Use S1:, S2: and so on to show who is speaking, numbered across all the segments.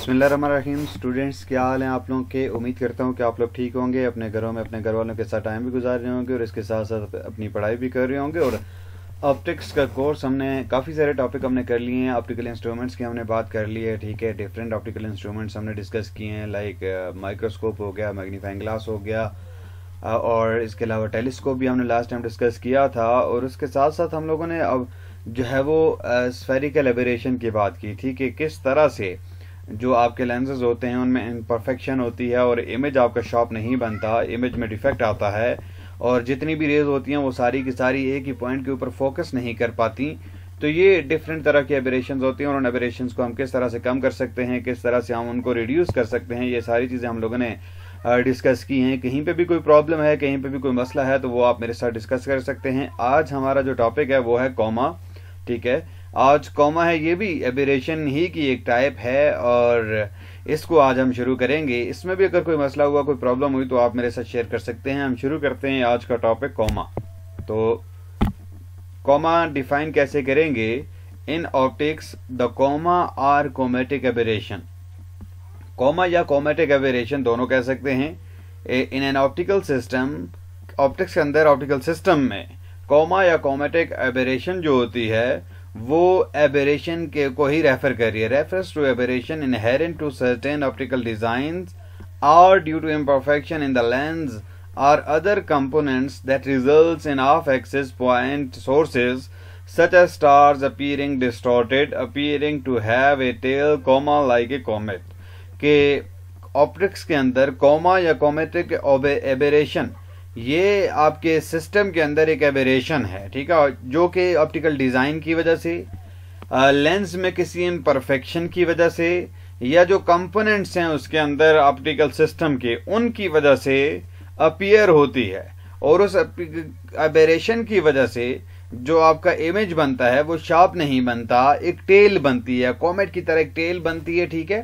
S1: बिस्मिल्लाहिर्रहमानिर्रहीम। स्टूडेंट्स, क्या हाल हैं आप लोगों के। उम्मीद करता हूँ कि आप लोग ठीक होंगे, अपने घरों में अपने घर वालों के साथ टाइम भी गुजार रहे होंगे और इसके साथ साथ अपनी पढ़ाई भी कर रहे होंगे। और ऑप्टिक्स का कोर्स हमने काफ़ी सारे टॉपिक हमने कर लिए हैं। ऑप्टिकल इंस्ट्रूमेंट्स की हमने बात कर ली है, ठीक है। डिफरेंट ऑप्टिकल इंस्ट्रूमेंट्स हमने डिस्कस किए हैं, लाइक माइक्रोस्कोप हो गया, मैग्नीफाइंग ग्लास हो गया, और इसके अलावा टेलीस्कोप भी हमने लास्ट टाइम डिस्कस किया था। और उसके साथ साथ हम लोगों ने अब जो है वो स्फेरिकल एबरेशन की बात की थी कि किस तरह से जो आपके लेंसेज होते हैं उनमें इम्परफेक्शन होती है और इमेज आपका शार्प नहीं बनता, इमेज में डिफेक्ट आता है और जितनी भी रेज होती हैं वो सारी की सारी एक ही पॉइंट के ऊपर फोकस नहीं कर पाती। तो ये डिफरेंट तरह की एबरेशंस होती हैं और उन एबरेशंस को हम किस तरह से कम कर सकते हैं, किस तरह से हम उनको रिड्यूस कर सकते हैं, ये सारी चीज़ें हम लोगों ने डिस्कस की हैं। कहीं पे भी कोई प्रॉब्लम है, कहीं पे भी कोई मसला है तो वो आप मेरे साथ डिस्कस कर सकते हैं। आज हमारा जो टॉपिक है वो है कॉमा, ठीक है। आज कॉमा है, ये भी एबरेशन ही की एक टाइप है और इसको आज हम शुरू करेंगे। इसमें भी अगर कोई मसला हुआ, कोई प्रॉब्लम हुई तो आप मेरे साथ शेयर कर सकते हैं। हम शुरू करते हैं आज का टॉपिक कॉमा। तो कॉमा डिफाइन कैसे करेंगे। In optics the coma or comatic aberration. Coma या कोमेटिक एबरेशन दोनों कह सकते हैं। In an optical system, optics के अंदर ऑप्टिकल सिस्टम में कॉमा या कोमेटिक एबरेशन जो होती है वो एबरेशन के को ही रेफर कर रही है। Refers to aberration inherent to certain optical designs और due to imperfection in the lens और other components that results in off axis point sources such as stars appearing distorted, appearing to have a tail, comma like a comet। के optics के अंदर comma या comatic aberration ये आपके system के अंदर एक एबरेशन है, ठीक है, जो कि ऑप्टिकल डिज़ाइन की वजह से, लेंस में किसी इम्परफेक्शन की वजह से या जो कंपोनेंट्स हैं उसके अंदर ऑप्टिकल सिस्टम के, उनकी वजह से अपीयर होती है। और उस एबरेशन की वजह से जो आपका इमेज बनता है वो शार्प नहीं बनता, एक टेल बनती है, कॉमेट की तरह एक टेल बनती है, ठीक है।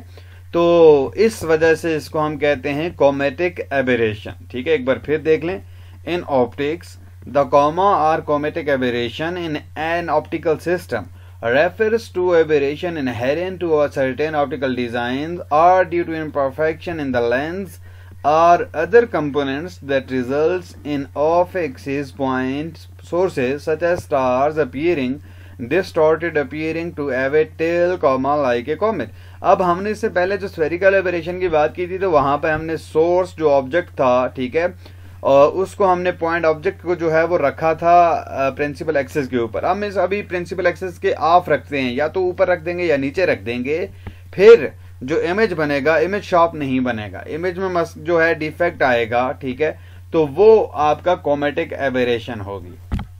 S1: तो इस वजह से इसको हम कहते हैं कोमेटिक एबरेशन, ठीक है। एक बार फिर देख लें। In optics the coma or comatic aberration in an optical system refers to aberration inherent to a certain optical designs or due to imperfection in the lens or other components that results in off-axis point sources such as stars appearing distorted, appearing to have a tail, comma like a comet। अब हमने इससे पहले जो spherical aberration की बात की थी तो वहां पे हमने सोर्स जो ऑब्जेक्ट था, ठीक है, और उसको हमने पॉइंट ऑब्जेक्ट को जो है वो रखा था प्रिंसिपल एक्सिस के ऊपर। हम इस अभी प्रिंसिपल एक्सिस के ऑफ रखते हैं, या तो ऊपर रख देंगे या नीचे रख देंगे। फिर जो इमेज बनेगा, इमेज शार्प नहीं बनेगा, इमेज में जो है डिफेक्ट आएगा, ठीक है। तो वो आपका कोमेटिक एबरेशन होगी।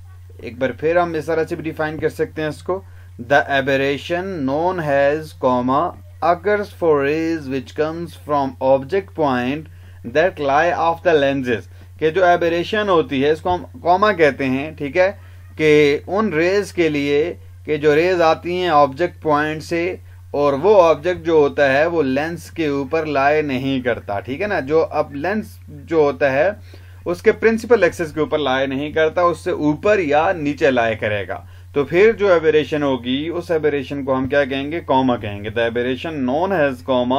S1: एक बार फिर हम इस तरह से भी डिफाइन कर सकते हैं इसको। The aberration known as coma occurs for rays which comes from object point that lie off the lenses। कि जो एबरेशन होती है इसको हम कॉमा कहते हैं, ठीक है, कि उन रेज के लिए कि जो रेज आती हैं ऑब्जेक्ट पॉइंट से और वो ऑब्जेक्ट जो होता है वो लेंस के ऊपर लाए नहीं करता, ठीक है ना। जो अब लेंस जो होता है उसके प्रिंसिपल एक्सिस के ऊपर लाए नहीं करता, उससे ऊपर या नीचे लाए करेगा। तो फिर जो एबरेशन होगी उस एबरेशन को हम क्या कहेंगे, कॉमा कहेंगे। The aberration known as coma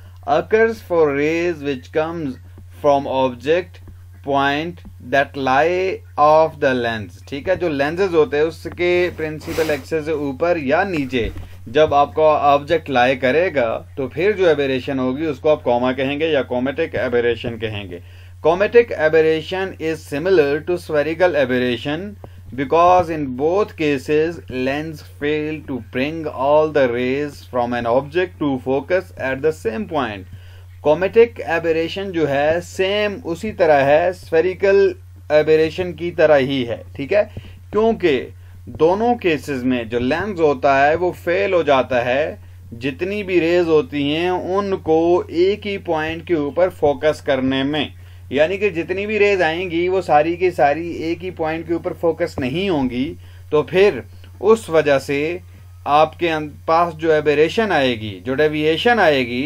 S1: occurs for rays which comes from object point that lie off the lens, ठीक है। जो लेंसेज होते हैं उसके प्रिंसिपल एक्सिस से ऊपर या नीचे जब आपका ऑब्जेक्ट लाई करेगा तो फिर जो एबरेशन होगी उसको आप कॉमा कहेंगे या कोमेटिक एबरेशन कहेंगे। Comatic aberration is similar to spherical aberration because in both cases lens fail to bring all the rays from an object to focus at the same point। Comatic aberration जो है same उसी तरह है, spherical aberration की तरह ही है, ठीक है। क्योंकि दोनों केसेस में जो लेंस होता है वो फेल हो जाता है, जितनी भी रेज होती हैं उनको एक ही पॉइंट के ऊपर फोकस करने में, यानी कि जितनी भी रेज आएंगी वो सारी की सारी एक ही पॉइंट के ऊपर फोकस नहीं होंगी। तो फिर उस वजह से आपके पास जो एबरेशन आएगी, जो डेविएशन आएगी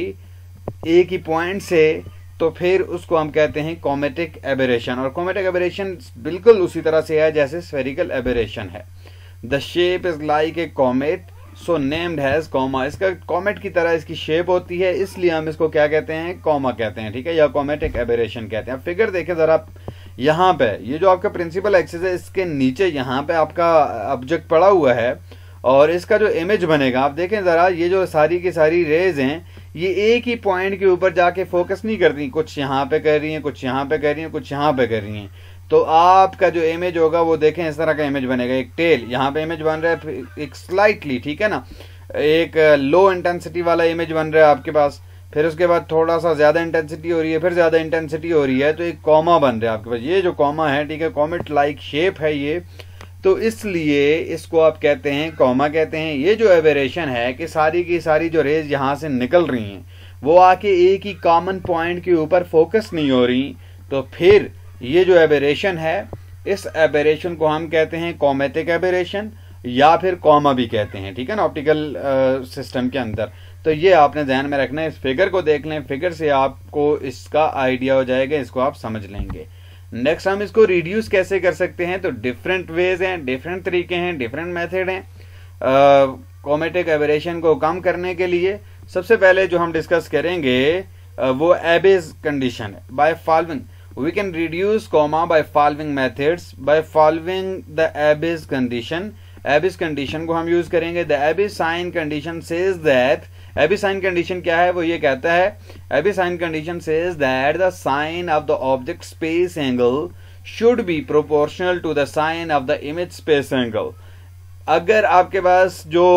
S1: एक ही पॉइंट से, तो फिर उसको हम कहते हैं कोमेटिक एबरेशन। और कोमेटिक एबरेशन बिल्कुल उसी तरह से है जैसे स्फेरिकल एबरेशन है। The shape is like a comet so named as coma. इसका कॉमेट की तरह इसकी शेप होती है, इसलिए हम इसको क्या कहते हैं, कॉमा कहते हैं, ठीक है, या कॉमेटिक एबेरेशन कहते हैं। फिगर देखें जरा, यहाँ पे ये जो आपका प्रिंसिपल एक्सिस है, इसके नीचे यहाँ पे आपका ऑब्जेक्ट पड़ा हुआ है और इसका जो इमेज बनेगा, आप देखें जरा, ये जो सारी की सारी रेज हैं ये एक ही पॉइंट के ऊपर जाके फोकस नहीं करती, कुछ यहाँ पे कर रही हैं, कुछ यहाँ पे कर रही हैं, कुछ यहाँ पे कर रही हैं। तो आपका जो इमेज होगा वो देखें इस तरह का इमेज बनेगा। एक टेल यहाँ पे इमेज बन रहा है, एक स्लाइटली, ठीक है ना, एक लो इंटेंसिटी वाला इमेज बन रहा है आपके पास, फिर उसके बाद थोड़ा सा ज्यादा इंटेंसिटी हो रही है, फिर ज्यादा इंटेंसिटी हो रही है, तो एक कॉमा बन रहा है आपके पास। ये जो कॉमा है, ठीक है, कॉमेट लाइक शेप है ये, तो इसलिए इसको आप कहते हैं कॉमा कहते हैं। ये जो एबेरेशन है कि सारी की सारी जो रेज यहाँ से निकल रही हैं वो आके एक ही कॉमन पॉइंट के ऊपर फोकस नहीं हो रही, तो फिर ये जो एबेरेशन है, इस एबेरेशन को हम कहते हैं कॉमेटिक एबेरेशन या फिर कॉमा भी कहते हैं, ठीक है ना, ऑप्टिकल सिस्टम के अंदर। तो ये आपने ध्यान में रखना है। इस फिगर को देख लें, फिगर से आपको इसका आइडिया हो जाएगा, इसको आप समझ लेंगे। नेक्स्ट हम इसको रिड्यूस कैसे कर सकते हैं, तो डिफरेंट वेज हैं, डिफरेंट तरीके हैं, डिफरेंट मेथड हैं कॉमेटिक एबेरेशन को कम करने के लिए। सबसे पहले जो हम डिस्कस करेंगे वो एबेज कंडीशन है। By following we can reduce comma by following methods, by following the Abbe's condition। Abbe's condition को हम यूज करेंगे। The Abbe's sign condition says that, Abbe's sign condition क्या है, वो ये कहता है, Abbe's sign condition says that the sign of the object space angle should be proportional to the sign of the image space angle। अगर आपके पास जो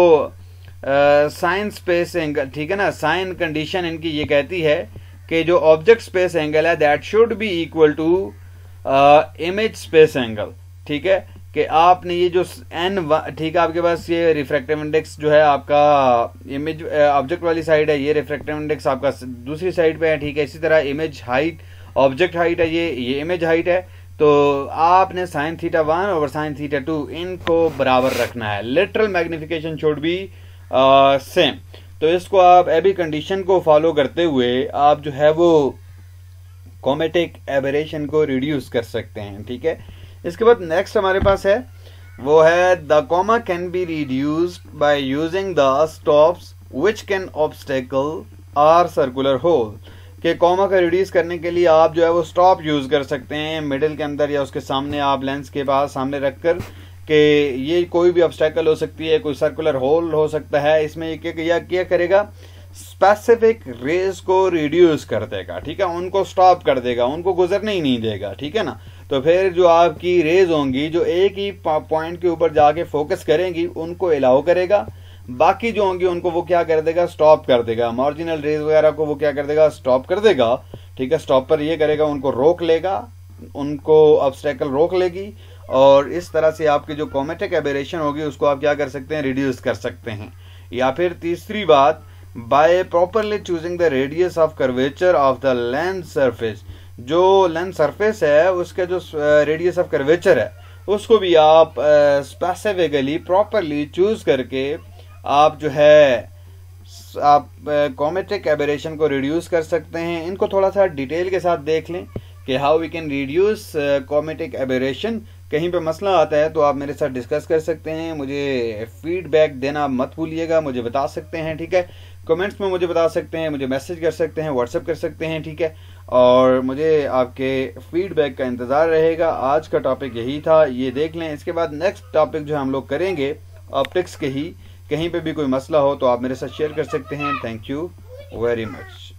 S1: sign space angle, ठीक है ना, साइन कंडीशन इनकी ये कहती है कि जो ऑब्जेक्ट स्पेस एंगल है that should be equal to image space angle, ठीक है, कि आपने ये जो n, ठीक है, आपके पास ये रिफ्रैक्टिव इंडेक्स जो है आपका इमेज ऑब्जेक्ट वाली साइड है, ये रिफ्रैक्टिव इंडेक्स आपका दूसरी साइड पे है, ठीक है। इसी तरह इमेज हाइट, ऑब्जेक्ट हाइट है, ये इमेज हाइट है, तो आपने साइन थीटा 1 और साइन थीटा 2 इनको बराबर रखना है। Lateral magnification should be same. तो इसको आप एबी कंडीशन को फॉलो करते हुए आप जो है वो कॉमेटिक एबेरेशन को रिड्यूस कर सकते हैं, ठीक है। इसके बाद नेक्स्ट हमारे पास है, वो है the coma can be reduced by using the stops which can obstacle or circular hole. कि कॉमा का रिड्यूस करने के लिए आप जो है वो स्टॉप यूज कर सकते हैं मिडिल के अंदर या उसके सामने, आप लेंस के पास सामने रखकर, कि ये कोई भी ऑब्स्टेकल हो सकती है, कोई सर्कुलर होल हो सकता है, इसमें क्या करेगा, स्पेसिफिक रेज को रिड्यूस कर देगा, ठीक है, उनको स्टॉप कर देगा, उनको गुजरने ही नहीं देगा, ठीक है ना। तो फिर जो आपकी रेज होंगी जो एक ही पॉइंट के ऊपर जाके फोकस करेंगी उनको अलाउ करेगा, बाकी जो होंगी उनको वो क्या कर देगा, स्टॉप कर देगा। मार्जिनल रेज वगैरह को वो क्या कर देगा, स्टॉप कर देगा, ठीक है। स्टॉप पर ये करेगा, उनको रोक लेगा, उनको ऑब्स्टेकल रोक लेगी, और इस तरह से आपकी जो कॉमेटिक एबेरेशन होगी उसको आप क्या कर सकते हैं, रिड्यूस कर सकते हैं। या फिर तीसरी बात, by properly choosing the radius of curvature of the lens surface. जो लेंस सरफेस है उसका जो रेडियस ऑफ कर्वेचर है उसको भी आप स्पेसिफिकली प्रॉपरली चूज करके आप जो है आप कॉमेटिक एबेरेशन को रिड्यूस कर सकते हैं। इनको थोड़ा सा डिटेल के साथ देख लें कि how we can reduce comatic aberration. कहीं पे मसला आता है तो आप मेरे साथ डिस्कस कर सकते हैं, मुझे फीडबैक देना मत भूलिएगा, मुझे बता सकते हैं, ठीक है, कमेंट्स में मुझे बता सकते हैं, मुझे मैसेज कर सकते हैं, व्हाट्सएप कर सकते हैं, ठीक है, और मुझे आपके फीडबैक का इंतज़ार रहेगा। आज का टॉपिक यही था, ये देख लें। इसके बाद नेक्स्ट टॉपिक जो हम लोग करेंगे ऑप्टिक्स के ही, कहीं पे भी कोई मसला हो तो आप मेरे साथ शेयर कर सकते हैं। Thank you very much.